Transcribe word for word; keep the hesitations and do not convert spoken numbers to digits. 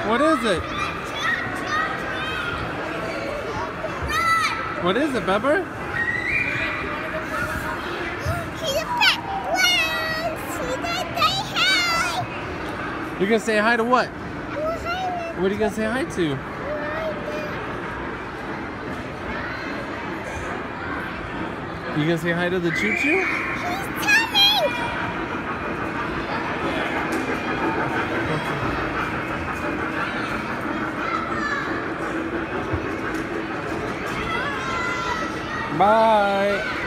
What is it? What is it, Pepper? He's a pet. Wow! He's gonna say hi. You're gonna say hi to what? Oh, hi. What are you gonna say hi to? You gonna say hi to the choo-choo? He's coming. Bye.